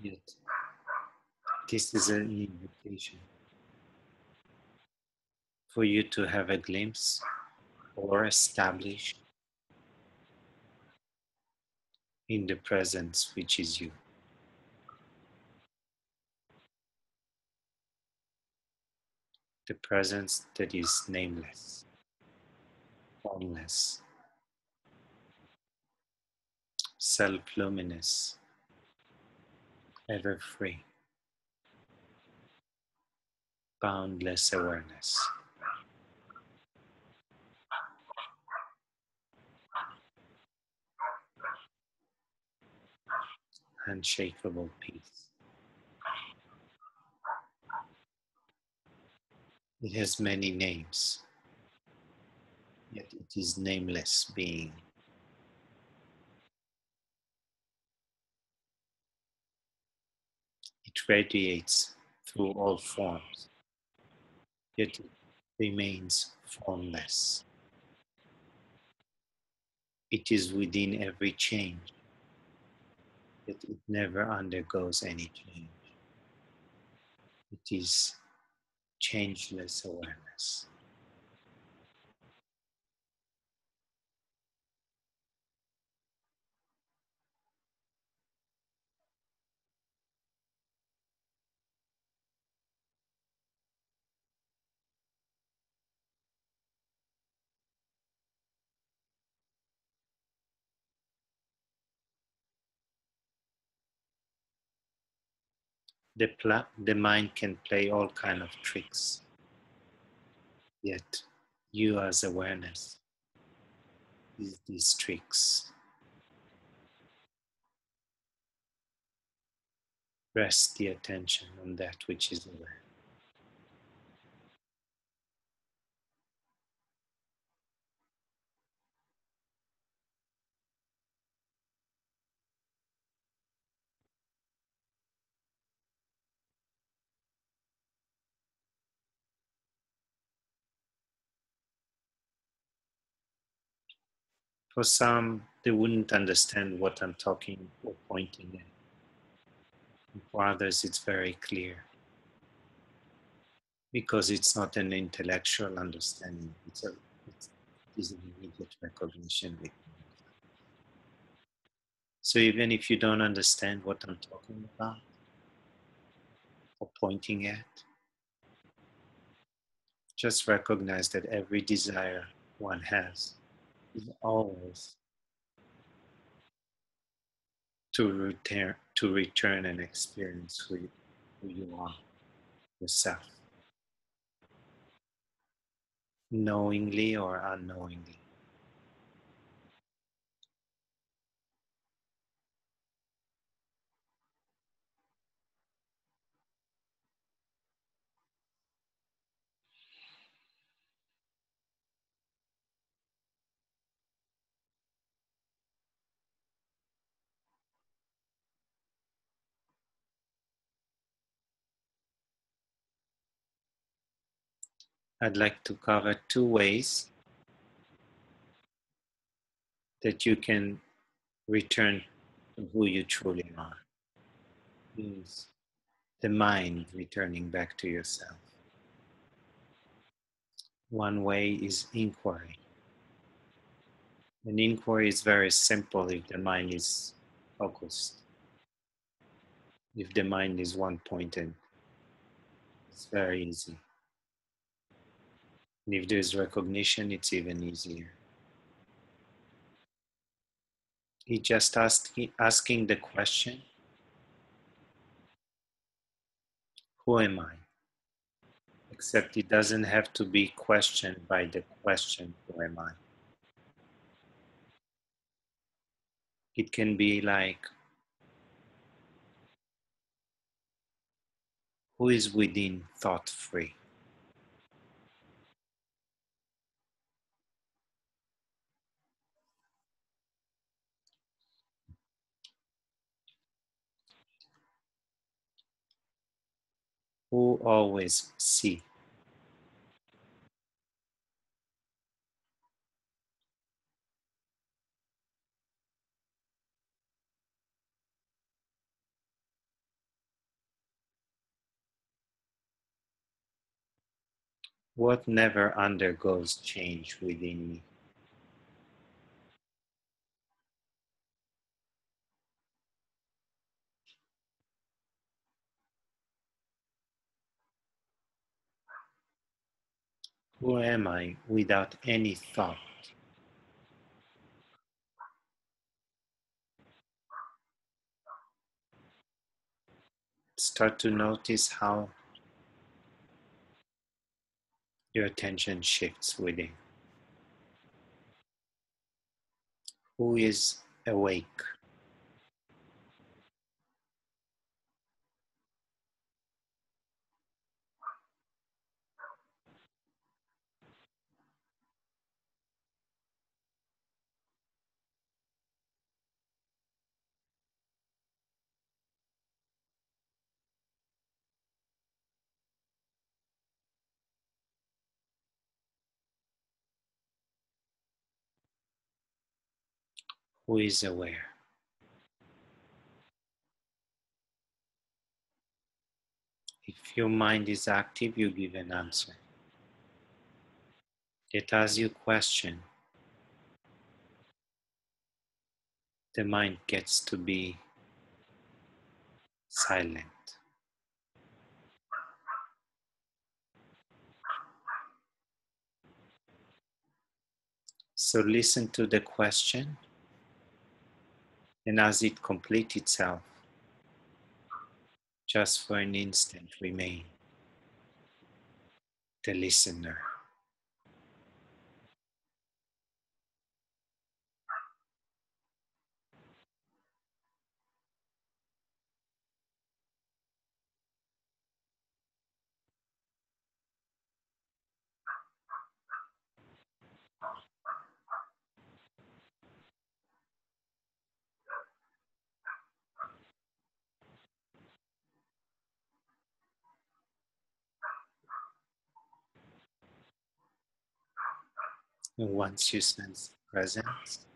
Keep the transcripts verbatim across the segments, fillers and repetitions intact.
Yet, this is an invitation for you to have a glimpse or establish in the presence which is you. The presence that is nameless, formless, self-luminous, ever free, boundless awareness. Unshakable peace. It has many names, yet it is nameless being. It radiates through all forms, yet it remains formless. It is within every change, yet it never undergoes any change. It is changeless awareness. The, pla- the mind can play all kind of tricks, yet you as awareness is these tricks. Rest the attention on that which is aware. For some, they wouldn't understand what I'm talking or pointing at. And for others, it's very clear because it's not an intellectual understanding. It's a it's, it is an immediate recognition. With so even if you don't understand what I'm talking about or pointing at, just recognize that every desire one has is always to return to return and experience who you, who you are yourself, knowingly or unknowingly. I'd like to cover two ways that you can return to who you truly are. Is the mind returning back to yourself. One way is inquiry. An inquiry is very simple if the mind is focused. If the mind is one pointed, it's very easy. And if there's recognition, it's even easier. He just asking asking the question, who am I? Except it doesn't have to be questioned by the question, who am I? It can be like, who is within thought free? Who always see? What never undergoes change within me? Who am I without any thought? Start to notice how your attention shifts within. Who is awake? Who is aware? If your mind is active, you give an answer. Yet as you question, the mind gets to be silent. So listen to the question, and as it completes itself, just for an instant remain the listener. And once you sense presence,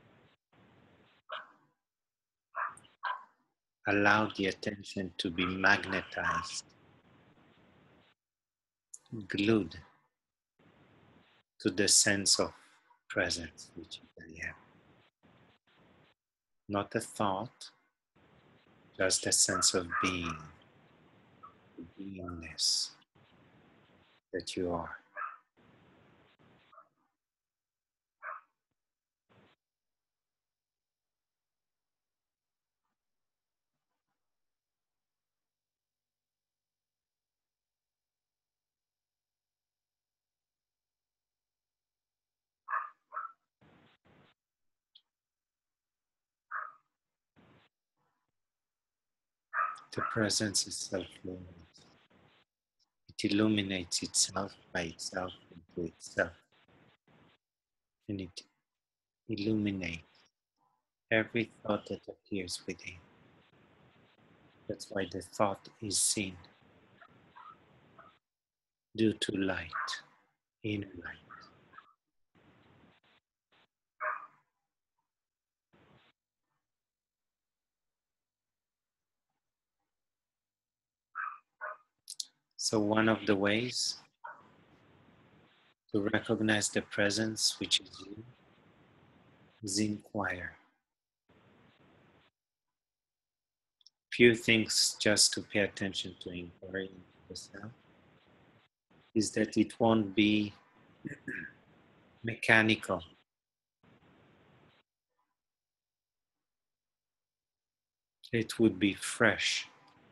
allow the attention to be magnetized, glued to the sense of presence which is there. Not a thought, just a sense of being, beingness that you are. The presence is self-luminous. It illuminates itself by itself into itself. And it illuminates every thought that appears within. That's why the thought is seen due to light, inner light. So one of the ways to recognize the presence which is you is inquire. Few things just to pay attention to inquiry into the self is that it won't be mechanical. It would be fresh.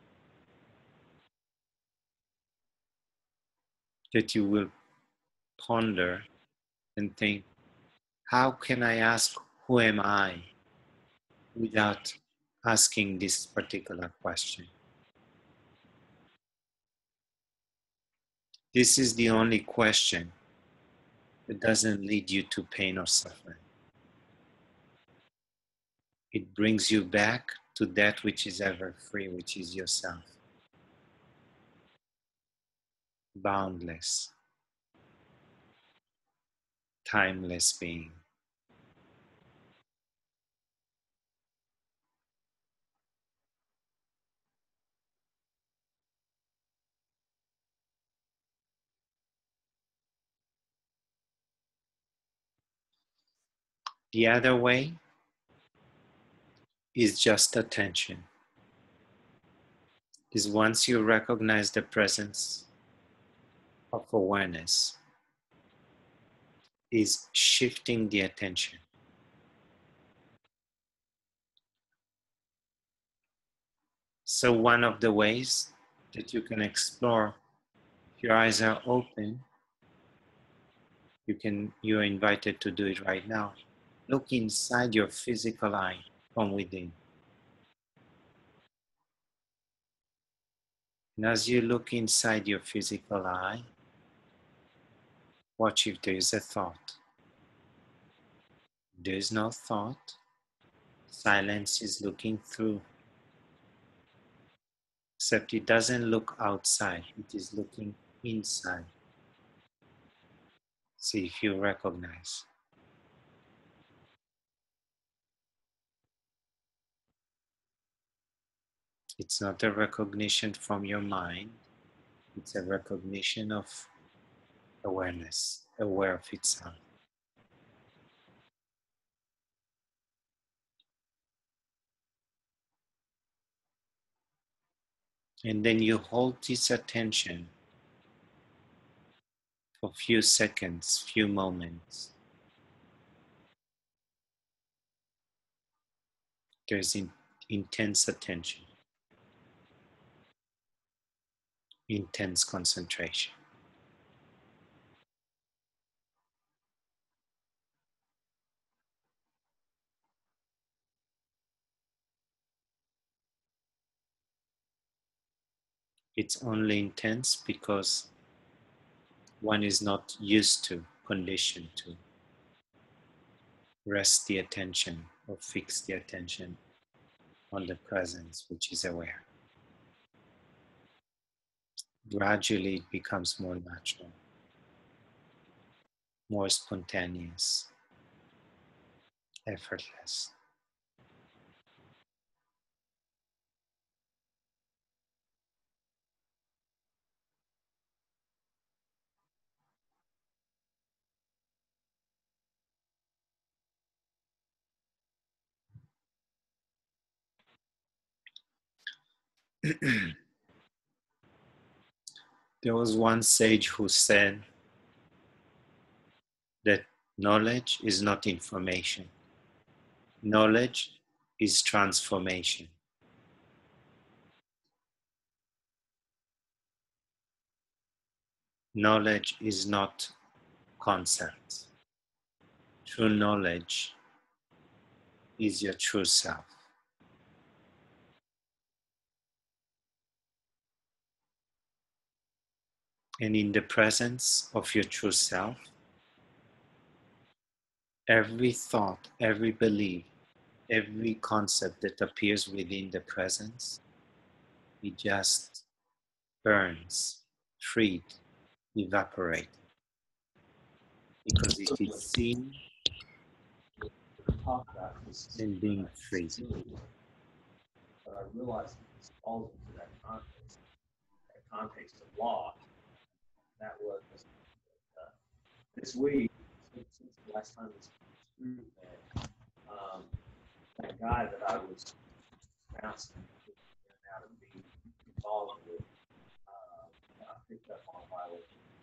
That you will ponder and think, how can I ask who am I without asking this particular question? This is the only question that doesn't lead you to pain or suffering. It brings you back to that which is ever free, which is yourself. Boundless, timeless being. The other way is just attention. Is once you recognize the presence of awareness, is shifting the attention. So one of the ways that you can explore, if your eyes are open, you can, you're invited to do it right now. Look inside your physical eye from within. And as you look inside your physical eye, watch if there is a thought. There is no thought. Silence is looking through. Except it doesn't look outside, it is looking inside. See if you recognize. It's not a recognition from your mind, it's a recognition of awareness, aware of itself. And then you hold this attention for a few seconds, few moments. There's in, intense attention, intense concentration. It's only intense because one is not used to, conditioned to rest the attention or fix the attention on the presence, which is aware. Gradually it becomes more natural, more spontaneous, effortless. There was one sage who said that knowledge is not information. Knowledge is transformation. Knowledge is not concepts. True knowledge is your true self. And in the presence of your true self, every thought, every belief, every concept that appears within the presence, it just burns, freed, evaporate. Because it is seen and being free. But I realized that this falls into that context, that context of law. That was uh, this week, since, since the last time this group met, um, that guy that I was bouncing out of being involved with, uh, I picked up on a violation.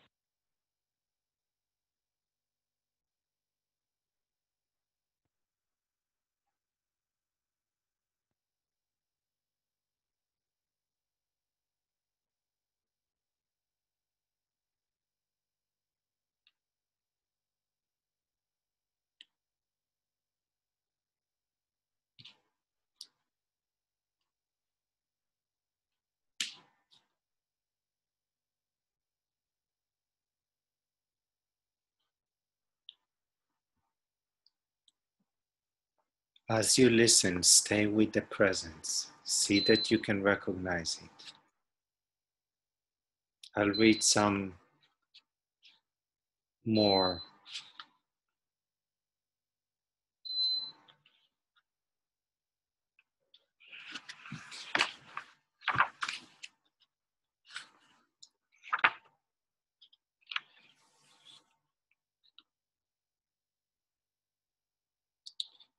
As you listen, stay with the presence. See that you can recognize it. I'll read some more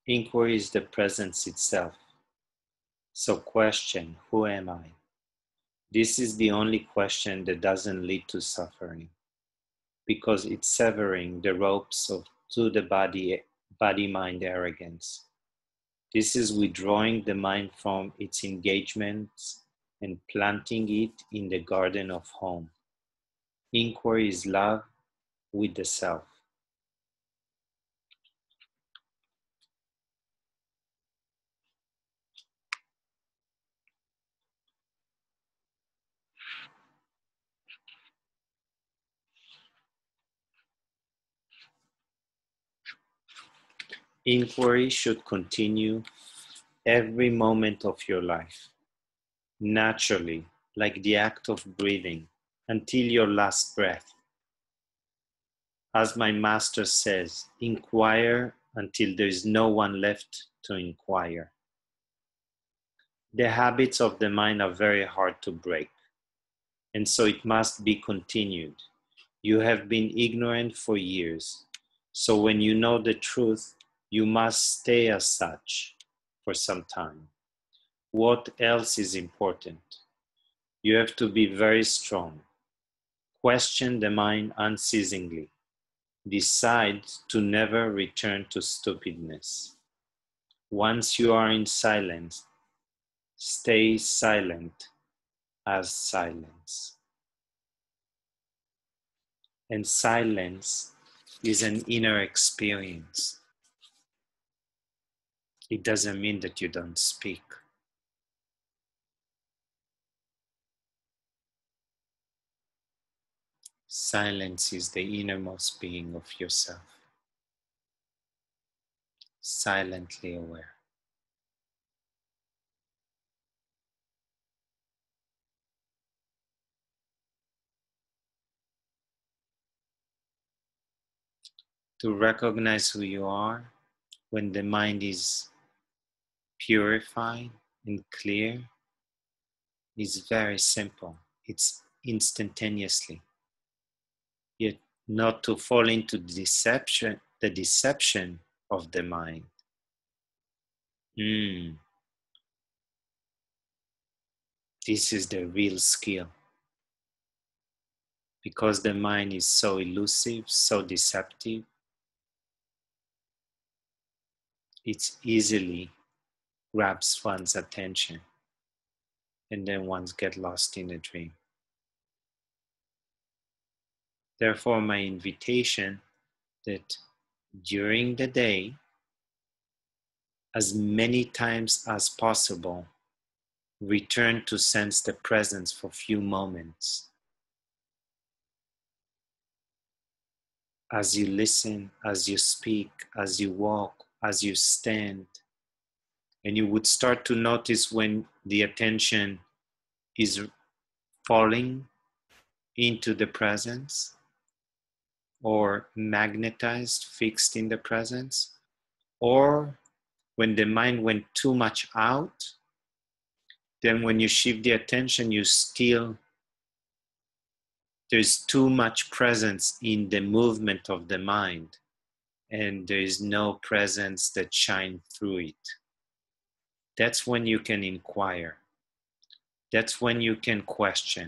Inquiry is the presence itself. So question, who am I? This is the only question that doesn't lead to suffering, because it's severing the ropes of to the body, body-mind arrogance. This is withdrawing the mind from its engagements and planting it in the garden of home. Inquiry is love with the self. Inquiry should continue every moment of your life, naturally, like the act of breathing, until your last breath. As my master says, inquire until there is no one left to inquire. The habits of the mind are very hard to break, and so it must be continued. You have been ignorant for years, so when you know the truth, you must stay as such for some time. What else is important? You have to be very strong. Question the mind unceasingly. Decide to never return to stupidness. Once you are in silence, stay silent as silence. And silence is an inner experience. It doesn't mean that you don't speak. Silence is the innermost being of yourself, silently aware. To recognize who you are when the mind is purified and clear is very simple. It's instantaneously. Yet not to fall into deception, the deception of the mind. Mm, this is the real skill. Because the mind is so elusive, so deceptive, it easily grabs one's attention and then one gets lost in a dream. Therefore, my invitation that during the day, as many times as possible, return to sense the presence for a few moments. As you listen, as you speak, as you walk, as you stand, and you would start to notice when the attention is falling into the presence or magnetized, fixed in the presence, or when the mind went too much out, then when you shift the attention, you still, there's too much presence in the movement of the mind, and there is no presence that shines through it. That's when you can inquire. That's when you can question.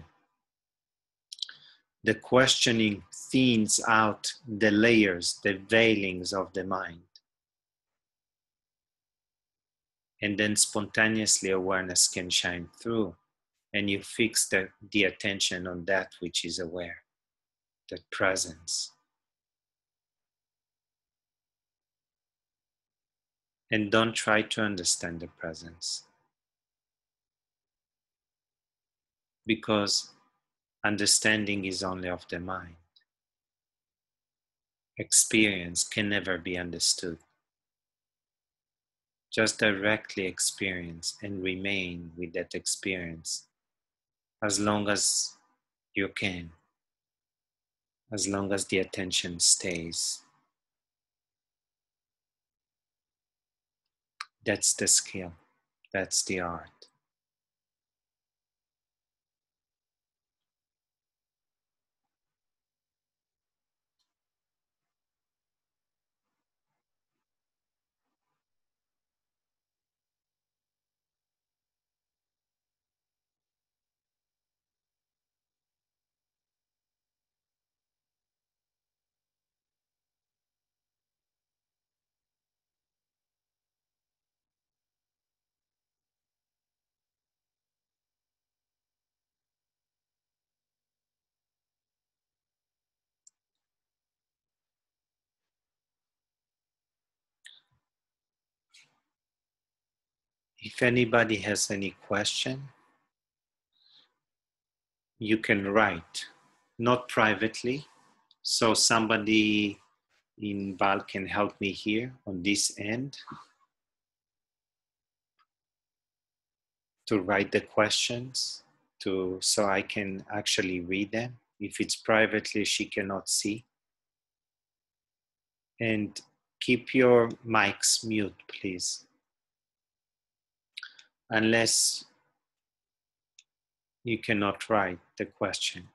The questioning thins out the layers, the veilings of the mind. And then spontaneously awareness can shine through, and you fix the, the attention on that which is aware, that presence. And don't try to understand the presence, because understanding is only of the mind. Experience can never be understood. Just directly experience and remain with that experience as long as you can, as long as the attention stays. That's the skill, that's the art. If anybody has any question, you can write, not privately, so somebody in B A L can help me here on this end to write the questions to so I can actually read them. If it's privately, she cannot see. And keep your mics mute, please. Unless you cannot write the question.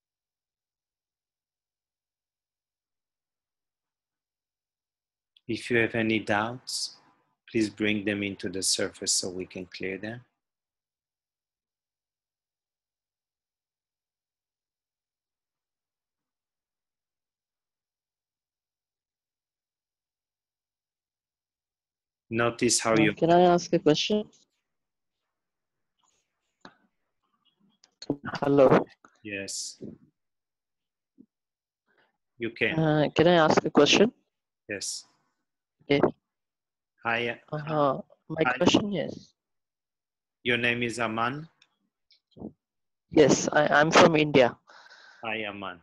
If you have any doubts, please bring them into the surface so we can clear them. Notice how Uh, you... Can I ask a question? Hello. Yes. You can. Uh, can I ask a question? Yes. Okay. Hi. Uh, my Hi. question is, Your name is Aman? yes, I, I'm from India. Hi, Aman.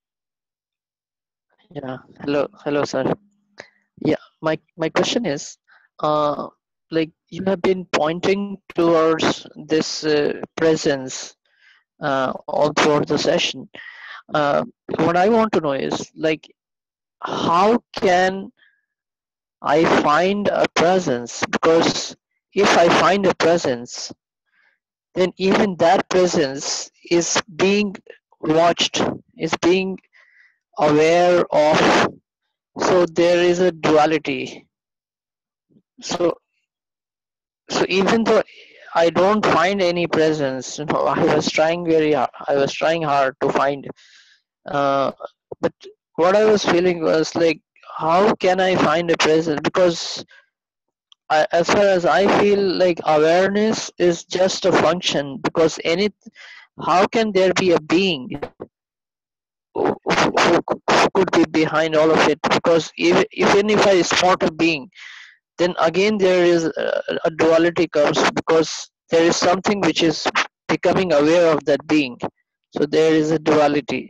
Yeah. Hello. Hello, sir. Yeah. My, my question is, uh, like you have been pointing towards this uh, presence uh, all throughout the session. Uh, what I want to know is like, how can I find a presence? Because if I find a presence, then even that presence is being watched, is being aware of. So there is a duality. So, so even though I don't find any presence, you know, I was trying very hard. I was trying hard to find, uh, but what I was feeling was like, how can I find a presence? Because I, as far as I feel, like awareness is just a function. Because any, how can there be a being who, who, who could be behind all of it? Because even even if I spot a being, then again there is a, a duality comes, because there is something which is becoming aware of that being. So there is a duality.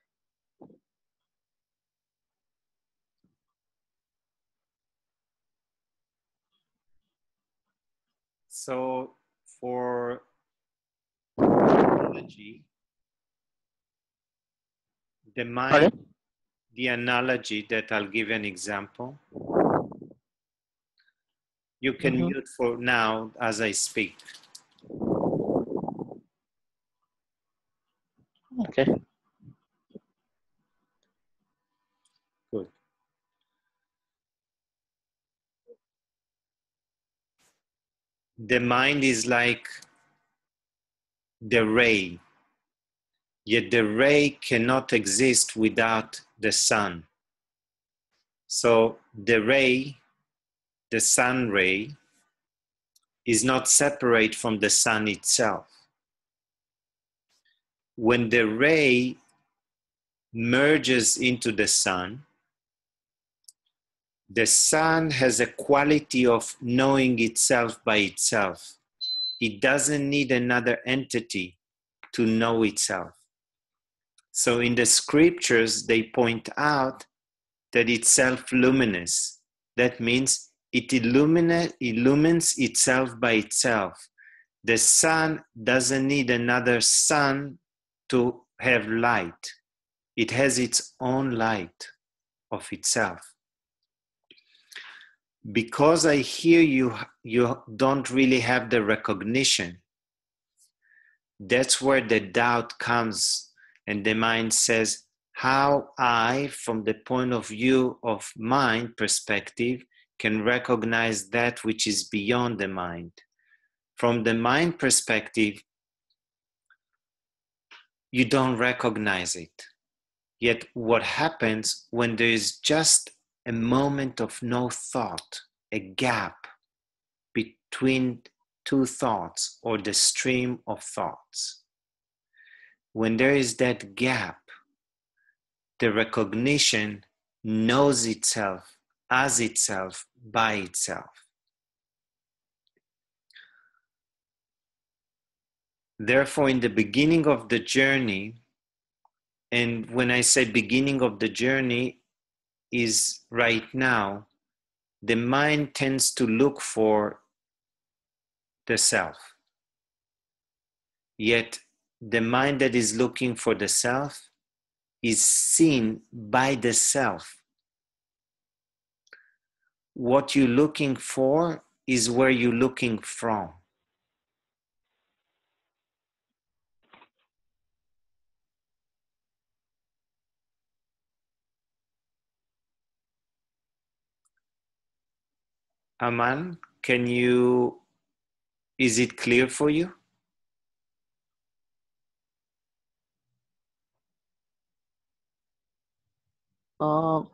So for analogy, the mind, Pardon? the analogy that I'll give an example. You can Mm-hmm. mute for now as I speak. Okay. Good. The mind is like the ray, yet the ray cannot exist without the sun. So the ray, the sun ray, is not separate from the sun itself. When the ray merges into the sun, the sun has a quality of knowing itself by itself. It doesn't need another entity to know itself. So in the scriptures, they point out that it's self-luminous. That means it illumina- illumines itself by itself. The sun doesn't need another sun to have light. It has its own light of itself. Because I hear you, you don't really have the recognition. That's where the doubt comes, and the mind says, how I, from the point of view of mind perspective, can recognize that which is beyond the mind. From the mind perspective, you don't recognize it. Yet what happens when there is just a moment of no thought, a gap between two thoughts or the stream of thoughts? When there is that gap, the recognition knows itself as itself by itself. Therefore, in the beginning of the journey, and when I say beginning of the journey is right now, the mind tends to look for the self. Yet the mind that is looking for the self is seen by the self. What you're looking for is where you're looking from. Aman, can you, is it clear for you? Um,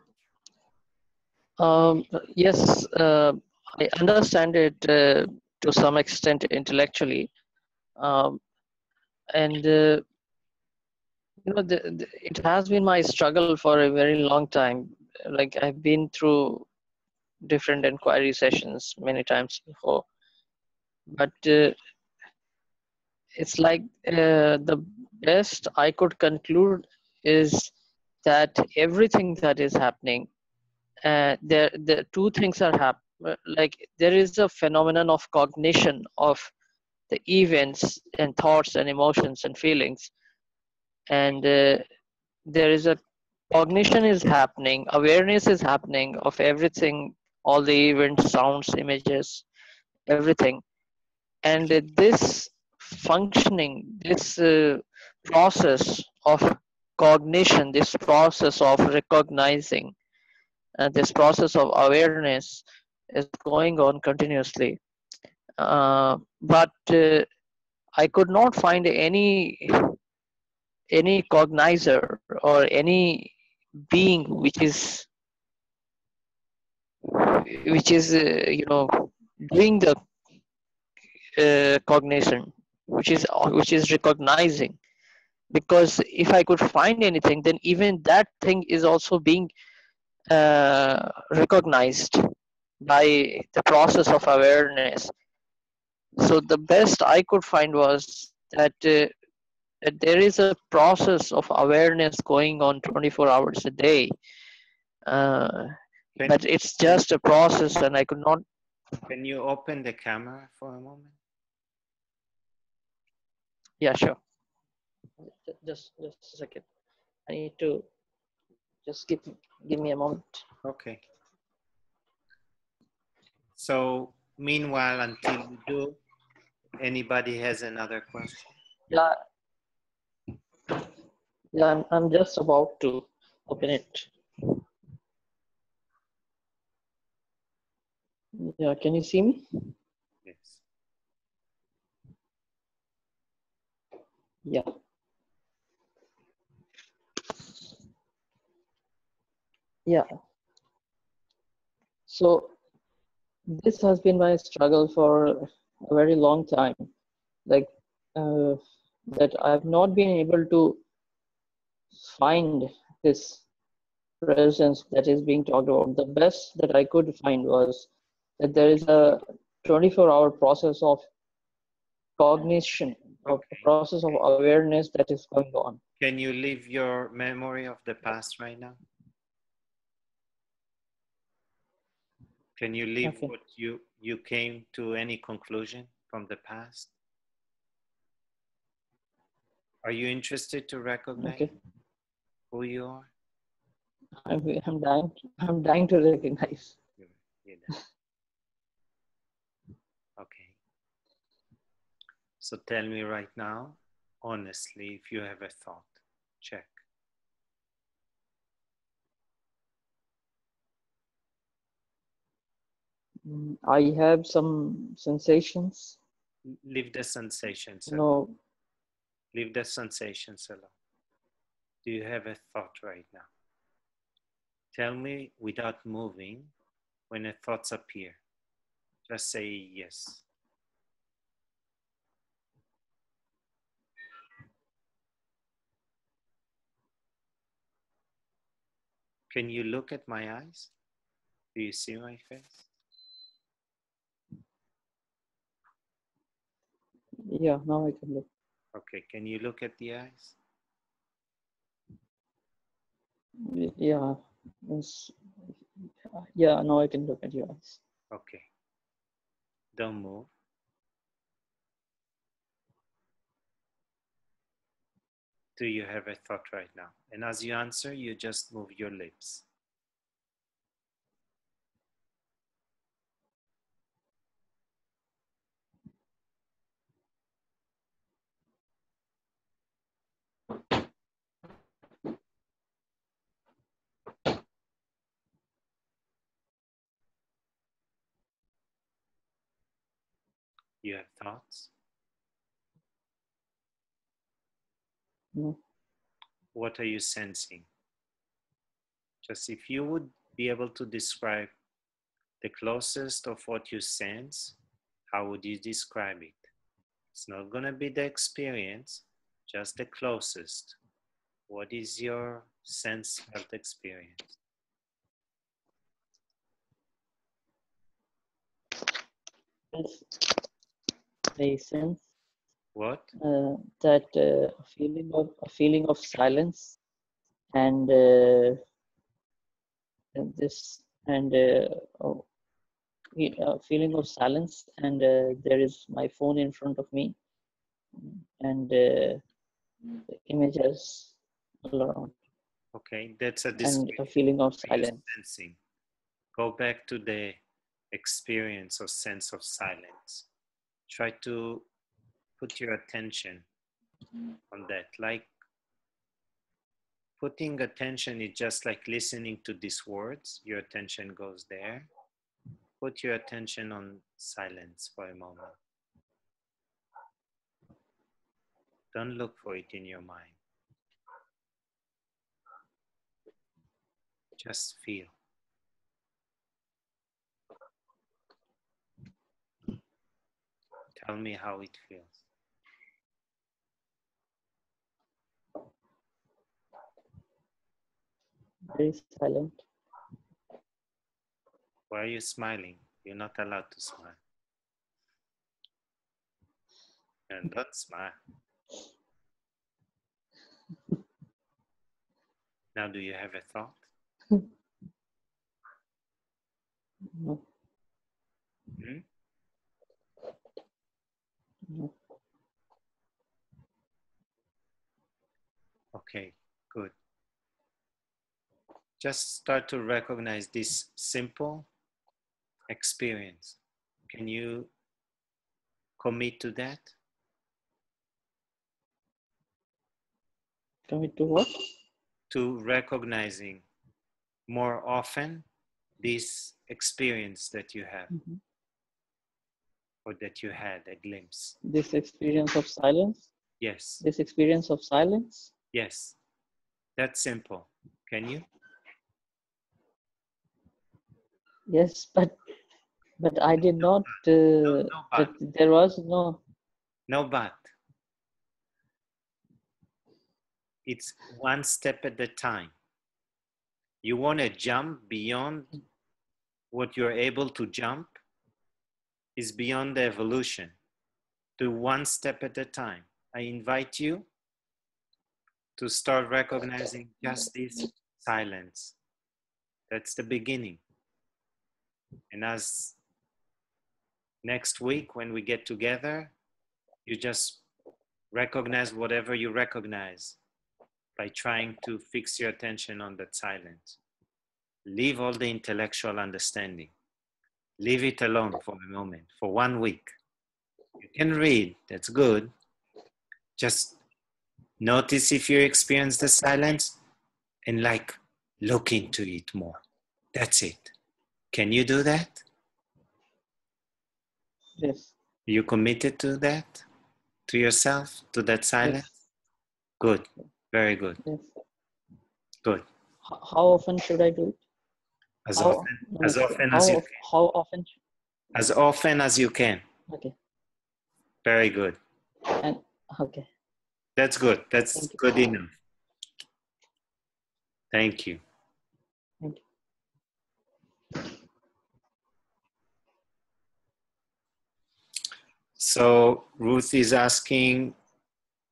um, yes, uh, I understand it uh, to some extent intellectually, um, and uh, you know, the, the, it has been my struggle for a very long time. Like I've been through different inquiry sessions many times before, but uh, it's like uh, the best I could conclude is that everything that is happening, uh, there the two things are happening. Like there is a phenomenon of cognition of the events and thoughts and emotions and feelings, and uh, there is a cognition is happening, awareness is happening of everything, all the events, sounds, images, everything. And uh, this functioning, this uh, process of cognition, this process of recognizing, uh, this process of awareness is going on continuously. Uh, but uh, I could not find any any cognizer or any being which is which is uh, you know doing the uh, cognition, which is which is recognizing. Because if I could find anything, then even that thing is also being uh, recognized by the process of awareness. So the best I could find was that, uh, that there is a process of awareness going on twenty-four hours a day, uh, Can, but it's just a process, and I could not. can you open the camera for a moment? Yeah, sure. Just just a second. I need to just give give me a moment. Okay. So meanwhile, until you do, anybody has another question? Yeah, yeah. I'm I'm just about to open it. Yeah, can you see me? Yes. Yeah. Yeah. So this has been my struggle for a very long time. Like uh, that I've not been able to find this presence that is being talked about. The best that I could find was that there is a twenty-four hour process of cognition, of a Okay. process of awareness that is going on. Can you leave your memory of the past right now? Can you leave Okay. what you, you came to any conclusion from the past? Are you interested to recognize Okay. who you are? I'm, I'm dying. I'm dying to recognize. You're, you're done. Okay. So tell me right now, honestly, if you have a thought, check. Mm, I have some sensations. Leave the sensations You alone. know, Leave the sensations alone. Do you have a thought right now? Tell me without moving when the thoughts appear. Just say yes. Can you look at my eyes? Do you see my face? yeah, now I can look. Okay, can you look at the eyes? Yeah. Yes. Yeah, now I can look at your eyes. Okay. Don't move. Do you have a thought right now? And as you answer, you just move your lips. You have thoughts? No. What are you sensing? Just if you would be able to describe the closest of what you sense, how would you describe it? It's not going to be the experience, just the closest. What is your sense felt experience? Yes. I sense What? uh, that uh, a feeling of a feeling of silence, and uh, and this and uh, oh, fe- a feeling of silence, and uh, there is my phone in front of me, and uh, the images all around, Okay, that's a and description. a feeling of What are you silence. sensing? Go back to the experience or sense of silence. Try to put your attention on that. Like putting attention is just like listening to these words. Your attention goes there. Put your attention on silence for a moment. Don't look for it in your mind. Just feel. Tell me how it feels. Very silent. Why are you smiling? You're not allowed to smile. And don't smile. Now, do you have a thought? No. Hmm? No. Okay, good. Just start to recognize this simple experience. Can you commit to that? Commit to what? To recognizing more often this experience that you have, Mm-hmm. or that you had a glimpse. This experience of silence. Yes, This experience of silence. yes, that's simple. Can you? Yes, but but I did not. Uh, No, no that but. there was no. No but. It's one step at a time. You want to jump beyond what you're able to jump is beyond the evolution. Do one step at a time. I invite you to start recognizing just this silence. That's the beginning. And as next week, when we get together, you just recognize whatever you recognize by trying to fix your attention on that silence. Leave all the intellectual understanding. Leave it alone for a moment, for one week. You can read, that's good. Just notice if you experience the silence and like look into it more. That's it. Can you do that? Yes. You committed to that? To yourself? To that silence? Yes. Good. Very good. Yes. Good. How, how often should I do it? As How, often no, as no, often how, as you of- how often? as often as you can. Okay. Very good. And okay. That's good. That's Thank you. good enough. Thank you. Thank you. So Ruth is asking,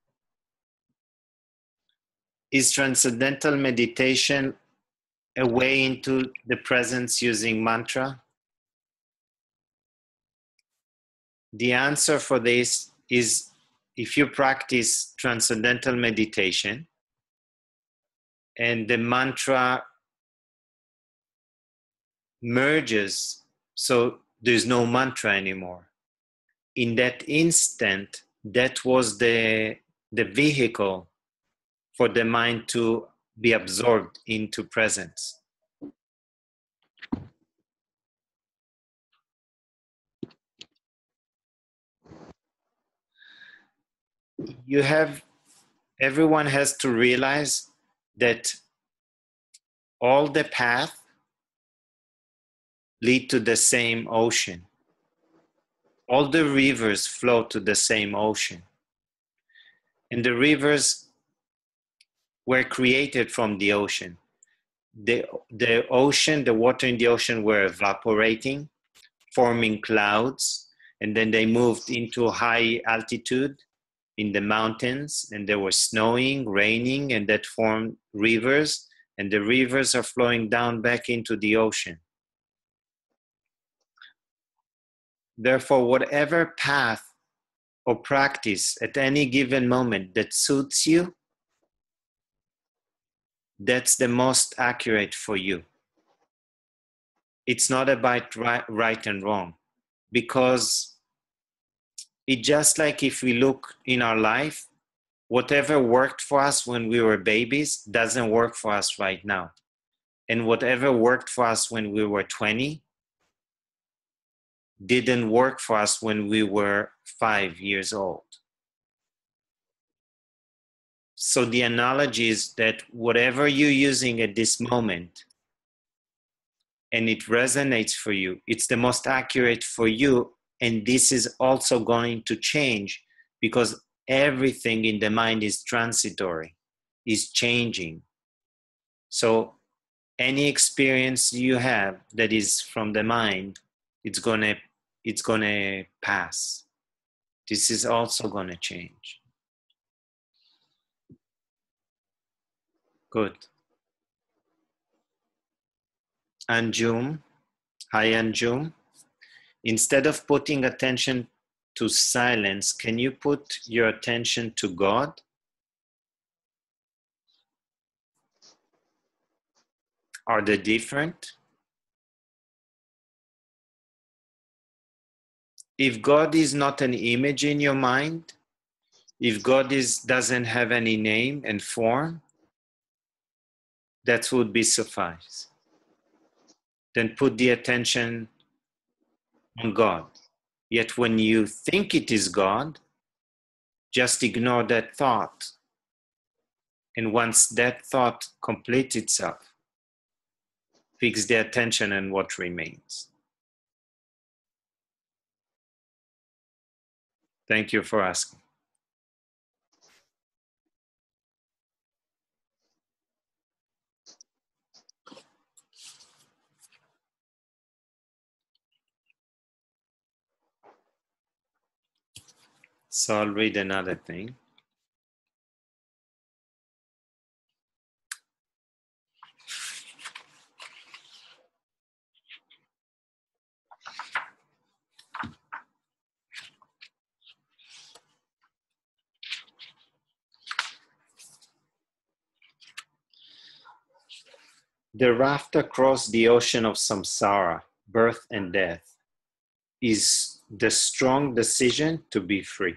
Is transcendental meditation a way into the presence using mantra? The answer for this is if you practice transcendental meditation and the mantra merges, so there's no mantra anymore. In that instant, that was the, the vehicle for the mind to be absorbed into presence. You have, everyone has to realize that all the paths lead to the same ocean. All the rivers flow to the same ocean. And the rivers were created from the ocean. The, the ocean, the water in the ocean were evaporating, forming clouds, and then they moved into high altitude in the mountains, and they were snowing, raining, and that formed rivers, and the rivers are flowing down back into the ocean. Therefore, whatever path or practice at any given moment that suits you, that's the most accurate for you. It's not about right, right and wrong, because it just like if we look in our life, whatever worked for us when we were babies doesn't work for us right now. And whatever worked for us when we were twenty didn't work for us when we were five years old. So the analogy is that whatever you're using at this moment and it resonates for you, it's the most accurate for you. And this is also going to change because everything in the mind is transitory, is changing. So any experience you have that is from the mind, it's gonna, it's gonna pass. This is also gonna change. Good. Anjum, hi Anjum. Instead of putting attention to silence, can you put your attention to God? Are they different? If God is not an image in your mind, if God is, doesn't have any name and form, that would be suffice. Then put the attention on God. Yet when you think it is God, just ignore that thought. And once that thought completes itself, fix the attention on what remains. Thank you for asking. So I'll read another thing. The raft across the ocean of samsara, birth and death, is the strong decision to be free.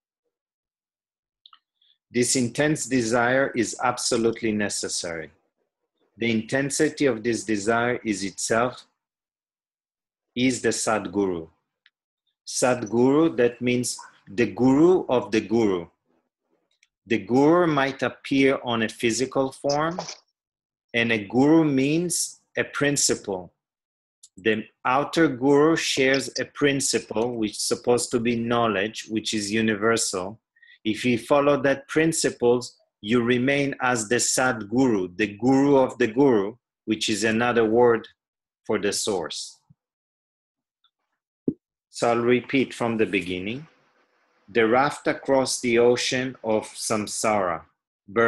This intense desire is absolutely necessary. The intensity of this desire is itself, is the Sadguru. Sadguru, that means the guru of the guru. The guru might appear on a physical form, and a guru means a principle. The outer guru shares a principle which is supposed to be knowledge, which is universal. If you follow that principles, you remain as the Sadguru, the guru of the guru, which is another word for the source. So I'll repeat from the beginning. The raft across the ocean of samsara, birth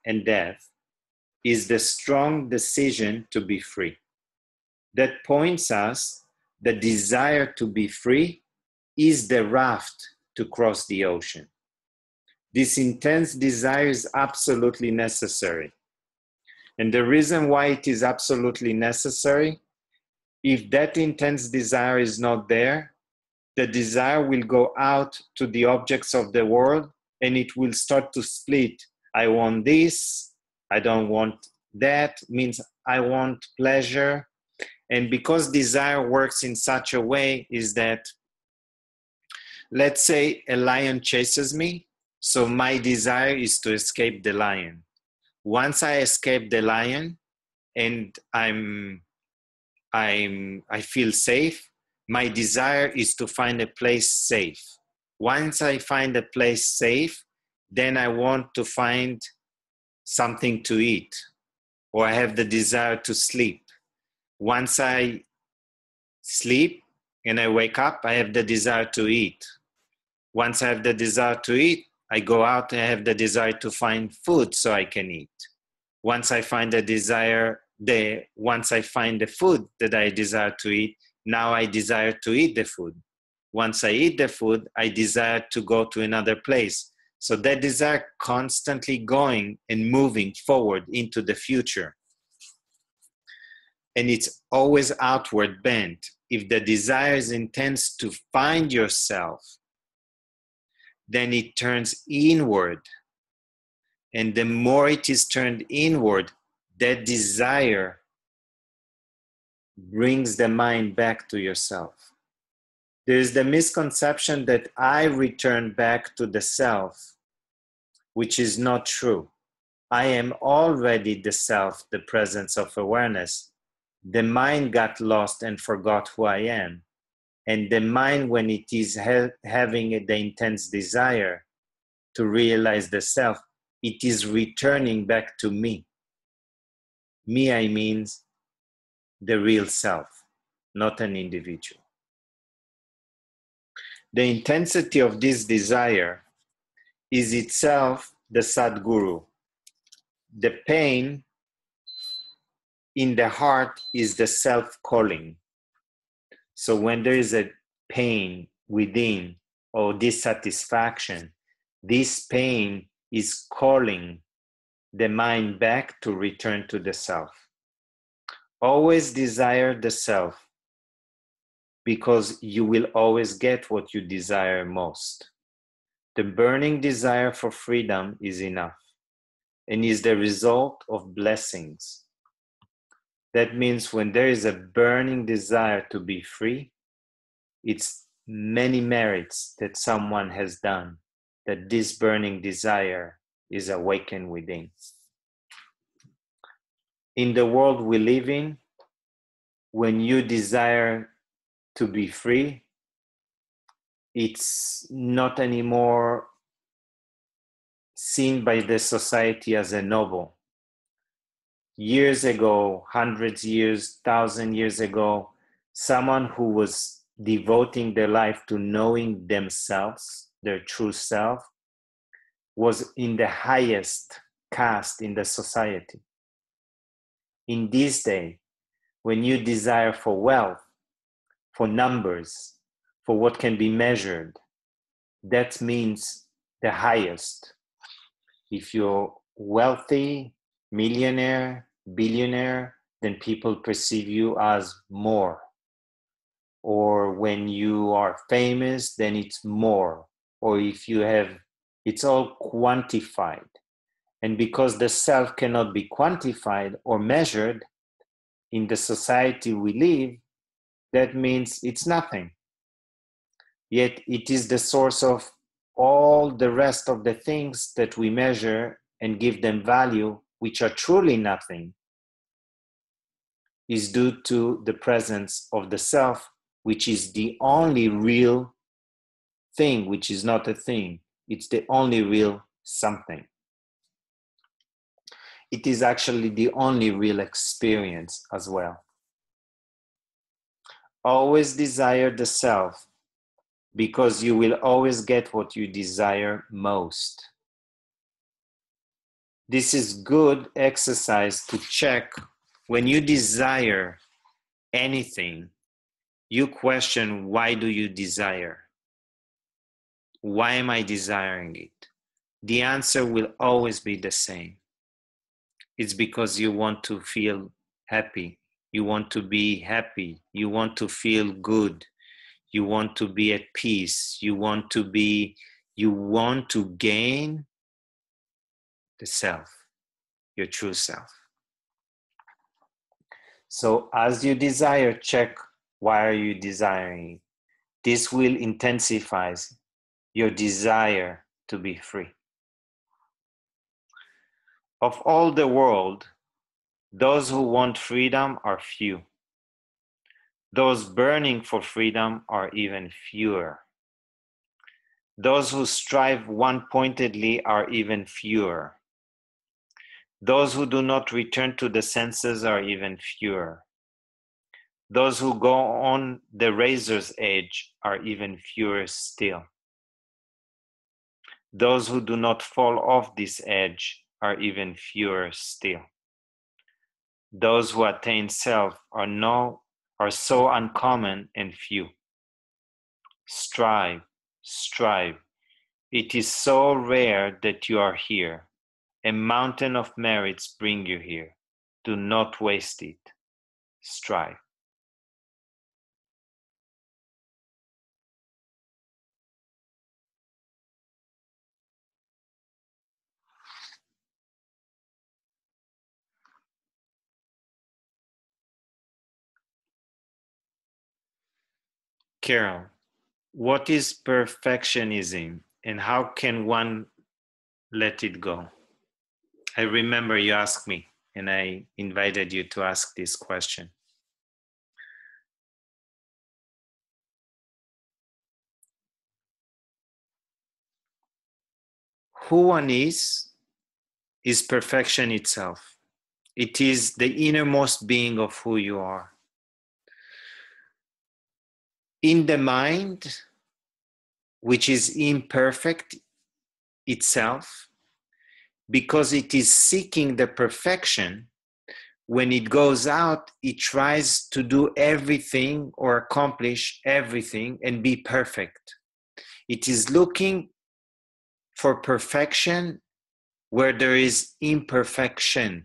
and death is the strong decision to be free. That points us the desire to be free is the raft to cross the ocean. This intense desire is absolutely necessary. And the reason why it is absolutely necessary, if that intense desire is not there, the desire will go out to the objects of the world and it will start to split. I want this, I don't want that, means I want pleasure. And because desire works in such a way is that, let's say a lion chases me, so my desire is to escape the lion. Once I escape the lion and I'm, I'm, I feel safe, my desire is to find a place safe. Once I find a place safe, then I want to find something to eat, or I have the desire to sleep. Once I sleep and I wake up, I have the desire to eat. Once I have the desire to eat, I go out and I have the desire to find food so I can eat. Once I find the desire, the, once I find the food that I desire to eat, now I desire to eat the food. Once I eat the food, I desire to go to another place. So that desire constantly going and moving forward into the future. And it's always outward bent. If the desire is intense to find yourself, then it turns inward. And the more it is turned inward, that desire brings the mind back to yourself. There is the misconception that I return back to the self, which is not true. I am already the self, the presence of awareness. The mind got lost and forgot who I am. And the mind, when it is ha- having the intense desire to realize the self, it is returning back to me. Me, I mean the real self, not an individual. The intensity of this desire is itself the Sadguru. The pain in the heart is the self-calling. So when there is a pain within or dissatisfaction, this pain is calling the mind back to return to the self. Always desire the self, because you will always get what you desire most. The burning desire for freedom is enough and is the result of blessings. That means when there is a burning desire to be free, it's many merits that someone has done, that this burning desire is awakened within. In the world we live in, when you desire to be free, it's not anymore seen by the society as a noble. Years ago, hundreds of years, thousand years ago, someone who was devoting their life to knowing themselves, their true self, was in the highest caste in the society. In this day, when you desire for wealth, for numbers, for what can be measured, that means the highest. If you're wealthy, millionaire, billionaire, then people perceive you as more. Or when you are famous, then it's more. Or if you have, it's all quantified. And because the self cannot be quantified or measured in the society we live, that means it's nothing. Yet it is the source of all the rest of the things that we measure and give them value, which are truly nothing, is due to the presence of the self, which is the only real thing, which is not a thing. It's the only real something. It is actually the only real experience as well. Always desire the self, because you will always get what you desire most. This is good exercise to check when you desire anything, you question, why do you desire? Why am I desiring it? The answer will always be the same. It's because you want to feel happy. You want to be happy. You want to feel good. You want to be at peace. You want to be, you want to gain the self, your true self. So as you desire, check, why are you desiring? This will intensify your desire to be free. Of all the world, those who want freedom are few. Those burning for freedom are even fewer. Those who strive one-pointedly are even fewer. Those who do not return to the senses are even fewer. Those who go on the razor's edge are even fewer still. Those who do not fall off this edge are even fewer still. Those who attain self are, no, are so uncommon and few. Strive, strive. It is so rare that you are here. A mountain of merits bring you here. Do not waste it. Strive. Carol, what is perfectionism and how can one let it go? I remember you asked me and I invited you to ask this question. Who one is, is perfection itself. It is the innermost being of who you are. In the mind, which is imperfect itself, because it is seeking the perfection, when it goes out, it tries to do everything or accomplish everything and be perfect. It is looking for perfection where there is imperfection.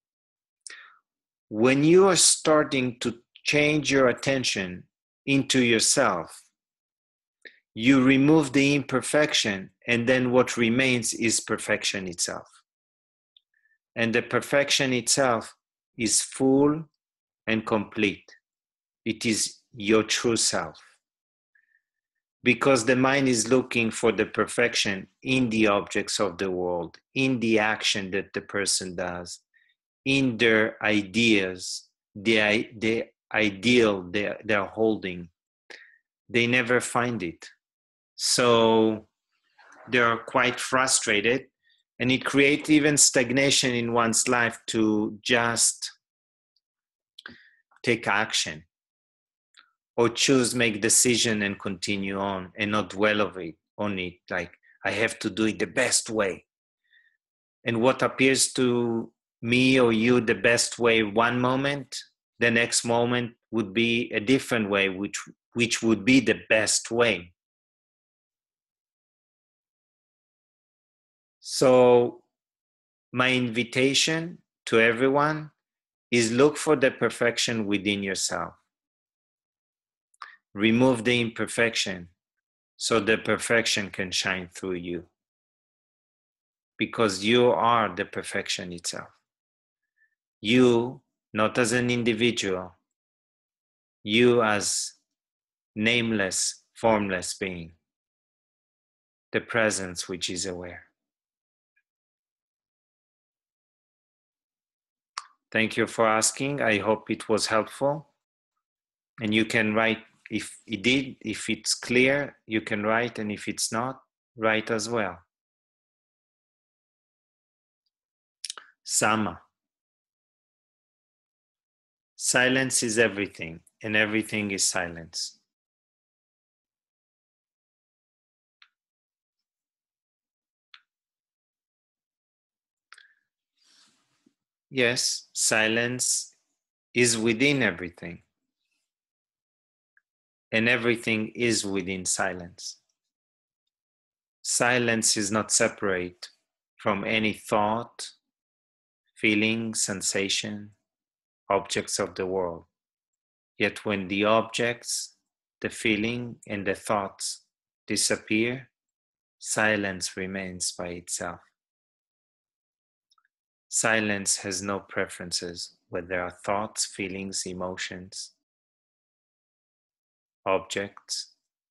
When you are starting to change your attention into yourself, you remove the imperfection, and then what remains is perfection itself. And the perfection itself is full and complete. It is your true self. Because the mind is looking for the perfection in the objects of the world, in the action that the person does, in their ideas, the, the ideal they're, they're holding. They never find it. So they're quite frustrated, and it creates even stagnation in one's life to just take action or choose, make decision and continue on and not dwell of it, on it, like I have to do it the best way. And what appears to me or you the best way one moment, the next moment would be a different way, which, which would be the best way. So my invitation to everyone is look for the perfection within yourself. Remove the imperfection so the perfection can shine through you. Because you are the perfection itself. You, not as an individual, you as nameless, formless being, the presence which is aware. Thank you for asking. I hope it was helpful. And you can write, if it did, if it's clear, you can write, and if it's not, write as well. Sama. Silence is everything, and everything is silence. yes, silence is within everything, and everything is within silence. Silence is not separate from any thought, feeling, sensation, objects of the world. Yet when the objects, the feeling, and the thoughts disappear, silence remains by itself. Silence has no preferences, whether there are thoughts, feelings, emotions, objects.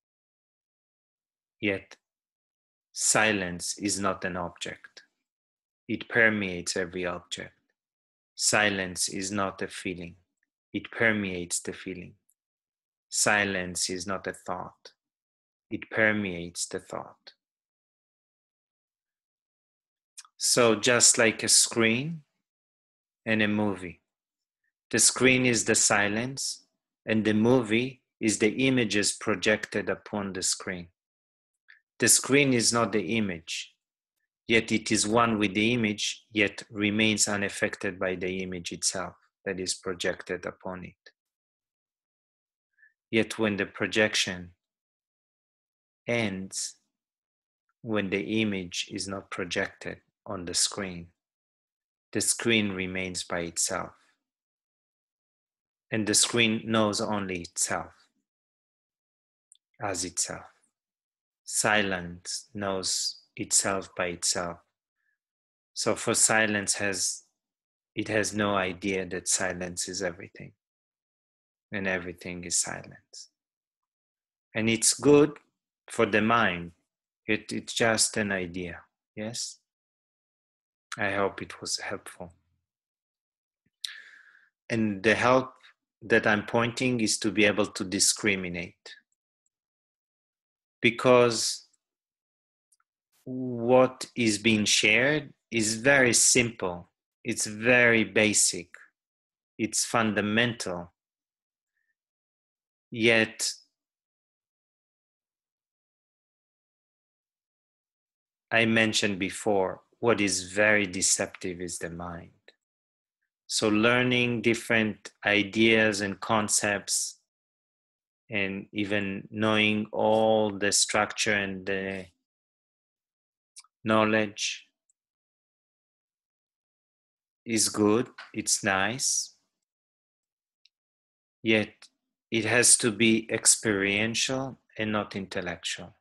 Yet silence is not an object. It permeates every object. Silence is not a feeling. It permeates the feeling. Silence is not a thought. It permeates the thought. So just like a screen and a movie, the screen is the silence and the movie is the images projected upon the screen. The screen is not the image, yet it is one with the image, yet remains unaffected by the image itself that is projected upon it. Yet when the projection ends, when the image is not projected on the screen, the screen remains by itself. And the screen knows only itself as itself. Silence knows itself by itself. So for silence has, it has no idea that silence is everything and everything is silence. And it's good for the mind. It, it's just an idea, yes? I hope it was helpful. And the help that I'm pointing is to be able to discriminate. Because what is being shared is very simple. It's very basic. It's fundamental. Yet, I mentioned before, what is very deceptive is the mind. So learning different ideas and concepts and even knowing all the structure and the knowledge is good, it's nice, yet it has to be experiential and not intellectual.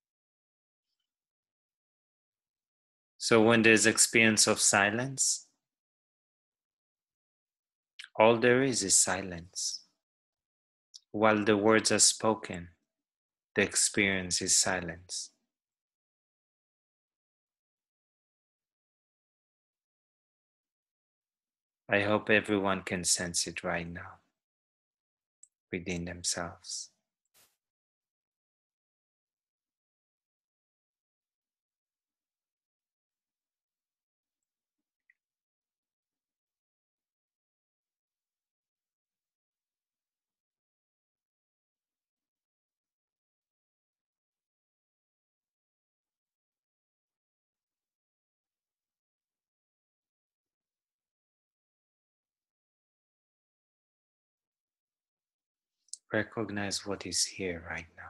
So when there's experience of silence, all there is is silence. While the words are spoken, the experience is silence. I hope everyone can sense it right now within themselves. Recognize what is here right now.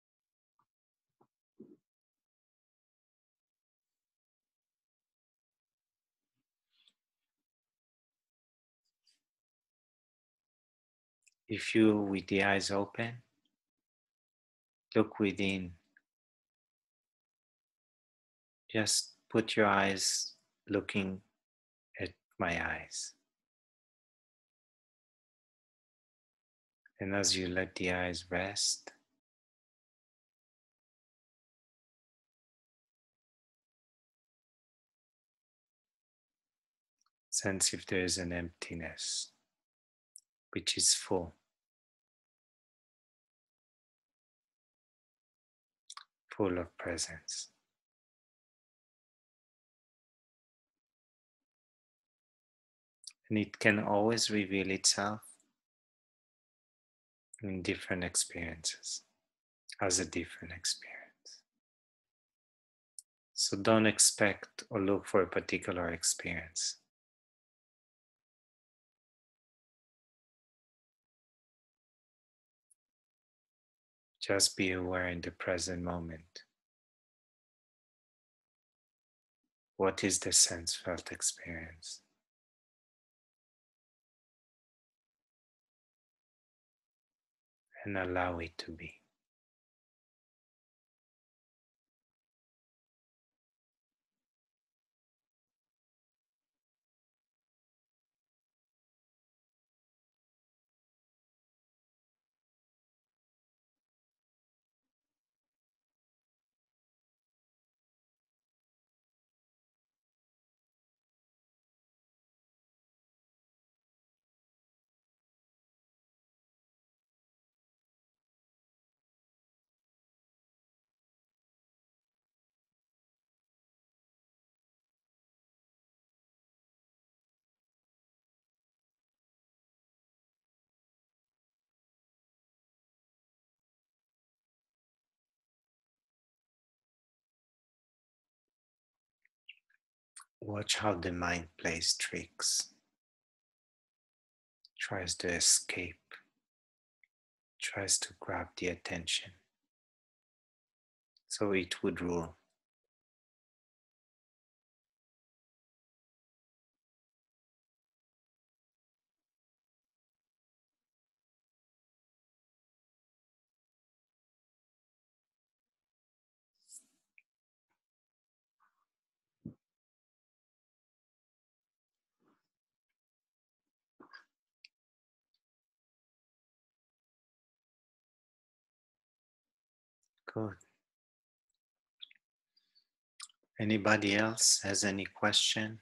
If you, with the eyes open, look within. Just put your eyes looking at my eyes. And as you let the eyes rest, sense if there is an emptiness which is full, full of presence. And it can always reveal itself in different experiences, as a different experience. So don't expect or look for a particular experience. Just be aware in the present moment. What is the sense felt experience? And allow it to be. Watch how the mind plays tricks, tries to escape, tries to grab the attention, so it would rule. Good. Anybody else has any question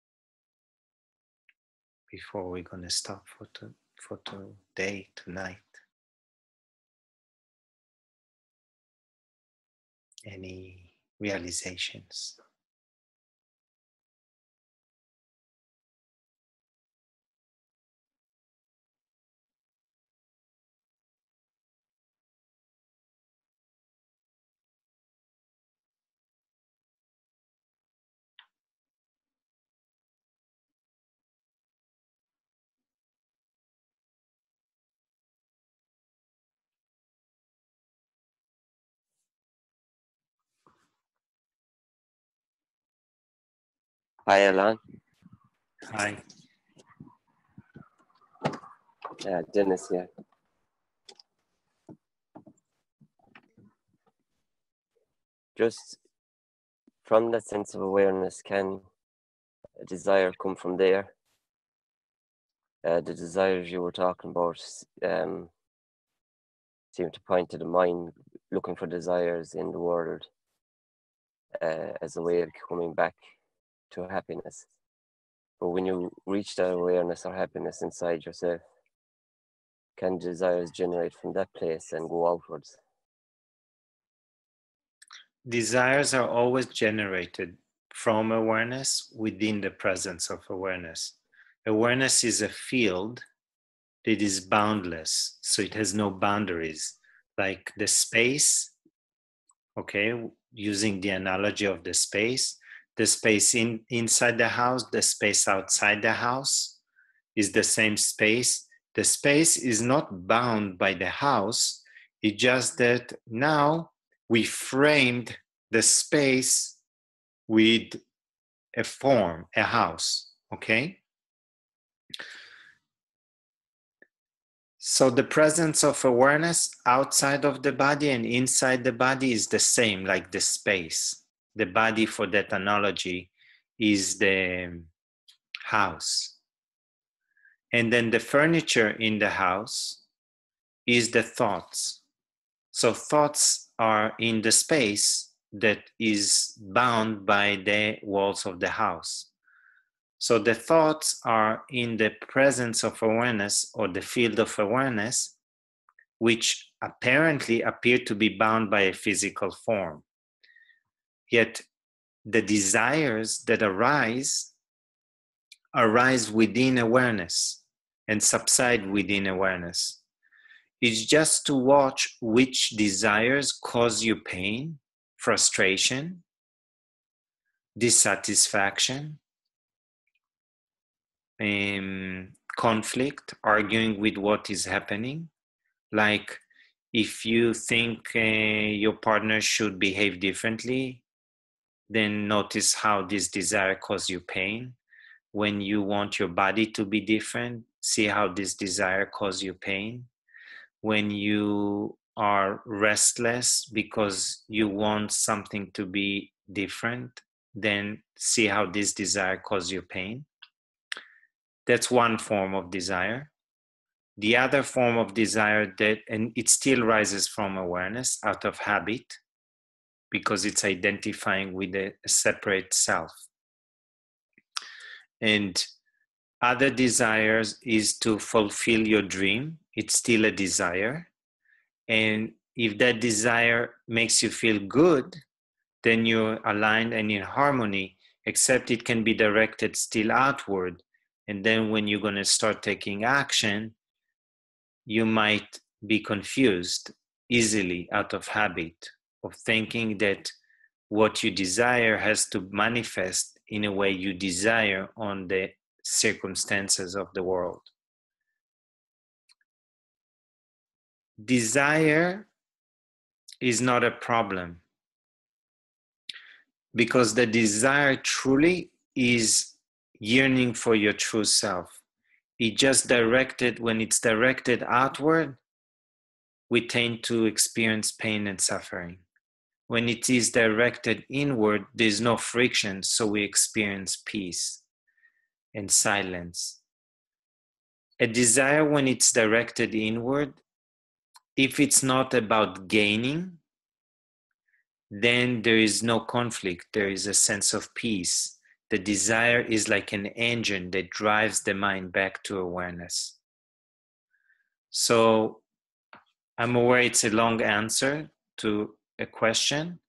before we're going to stop for, to, for today, tonight? Any realizations? Hi, Alan. Hi. Yeah, Dennis here. Just from that sense of awareness, can a desire come from there? Uh, the desires you were talking about um, seem to point to the mind looking for desires in the world uh, as a way of coming back to happiness. But when you reach that awareness or happiness inside yourself, can desires generate from that place and go outwards? Desires are always generated from awareness within the presence of awareness. Awareness is a field that is boundless, so it has no boundaries. Like the space, okay, using the analogy of the space, the space in, inside the house, the space outside the house is the same space. The space is not bound by the house, it's just that now we framed the space with a form, a house, okay? So the presence of awareness outside of the body and inside the body is the same, like the space. The body, for that analogy, is the house. And then the furniture in the house is the thoughts. So thoughts are in the space that is bound by the walls of the house. So the thoughts are in the presence of awareness or the field of awareness, which apparently appear to be bound by a physical form. Yet the desires that arise, arise within awareness and subside within awareness. It's just to watch which desires cause you pain, frustration, dissatisfaction, um, conflict, arguing with what is happening. Like If you think uh, your partner should behave differently, then notice how this desire causes you pain. When you want your body to be different, see how this desire causes you pain. When you are restless because you want something to be different, then see how this desire causes you pain. That's one form of desire. The other form of desire, that, and it still rises from awareness out of habit, because it's identifying with a separate self. And other desires is to fulfill your dream. It's still a desire. And if that desire makes you feel good, then you're aligned and in harmony, except it can be directed still outward. And then when you're going to start taking action, you might be confused easily out of habit of thinking that what you desire has to manifest in a way you desire on the circumstances of the world. Desire is not a problem, because the desire truly is yearning for your true self. It just directed, when it's directed outward, we tend to experience pain and suffering. When it is directed inward, there's no friction, so we experience peace and silence. A desire, when it's directed inward, if it's not about gaining, then there is no conflict. There is a sense of peace. The desire is like an engine that drives the mind back to awareness. So I'm aware it's a long answer to a question.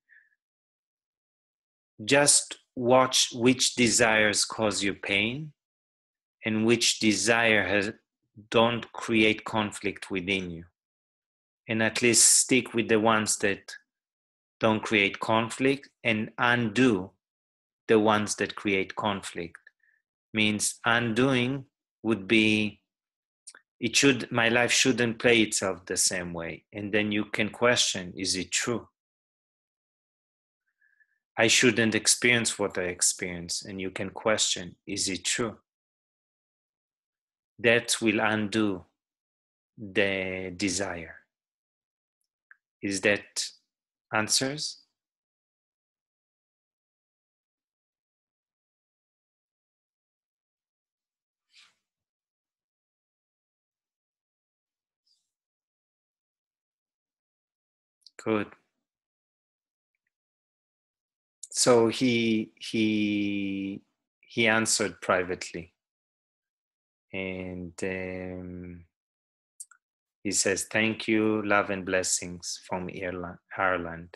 Just watch which desires cause you pain and which desire has, don't create conflict within you. And at least stick with the ones that don't create conflict, and undo the ones that create conflict. Means undoing would be, it should, my life shouldn't play itself the same way. And then you can question, is it true? I shouldn't experience what I experience. And you can question, is it true? That will undo the desire. Is that answers? Good. So he he he answered privately, and um, he says, "Thank you, love and blessings from Ireland."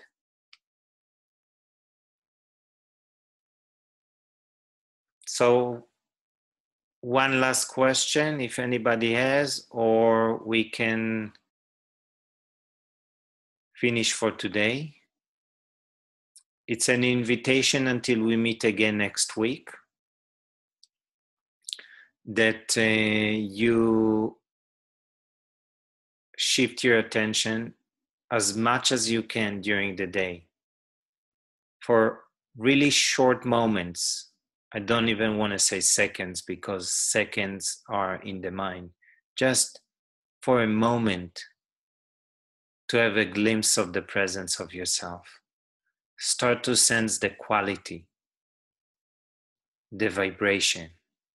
So, one last question, if anybody has, or we can finish for today. It's an invitation until we meet again next week, that uh, you shift your attention as much as you can during the day for really short moments. I don't even want to say seconds, because seconds are in the mind. Just for a moment to have a glimpse of the presence of yourself. Start to sense the quality, the vibration,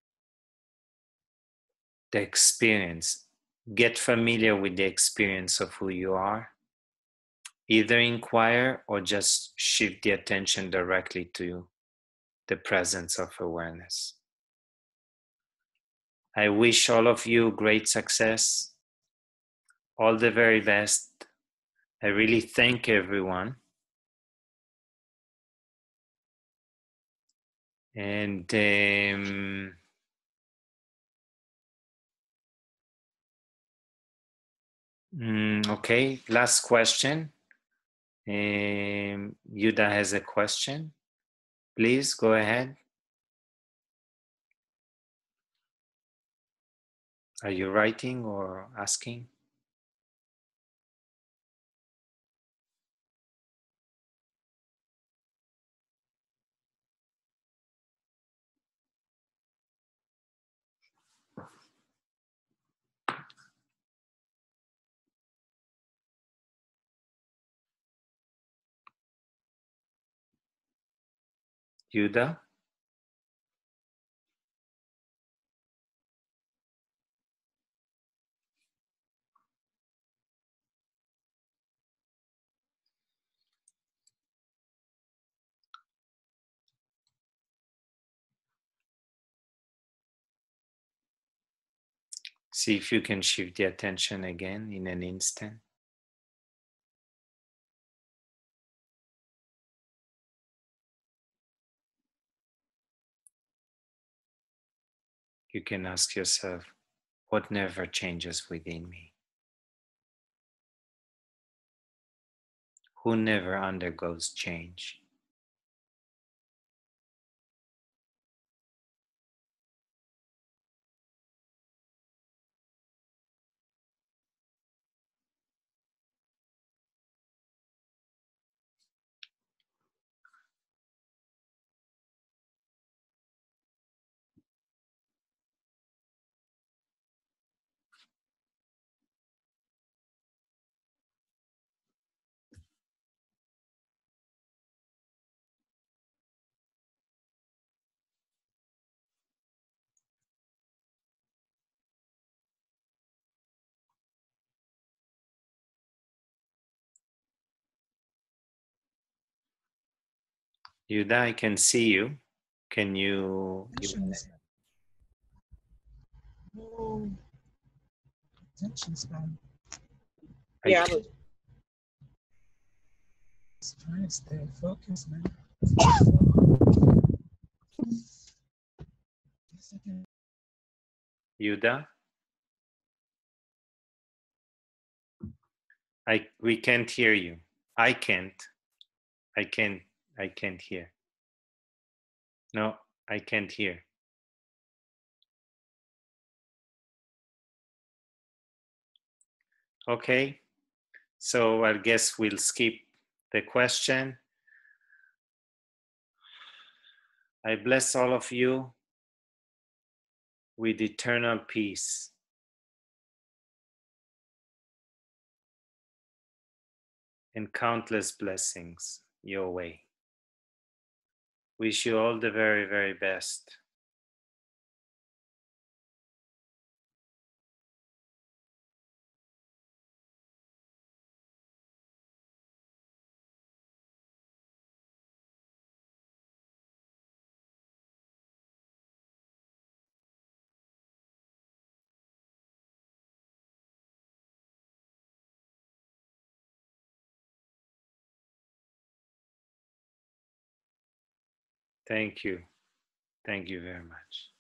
the experience. Get familiar with the experience of who you are. Either inquire or just shift the attention directly to the presence of awareness. I wish all of you great success, all the very best. I really thank everyone. And um, mm, okay, last question. Um, Yuda has a question. Please go ahead. Are you writing or asking? Yuda? See if you can shift the attention again in an instant. You can ask yourself, what never changes within me? Who never undergoes change? Yuda, I can see you. Can you? No attention span. I Yeah, I can- was trying to stay focused, man. Guess I can- Yuda? I we can't hear you. I can't. I can't. I can't hear. No, I can't hear. Okay, so I guess we'll skip the question. I bless all of you with eternal peace. And countless blessings your way. Wish you all the very, very best. Thank you. Thank you very much.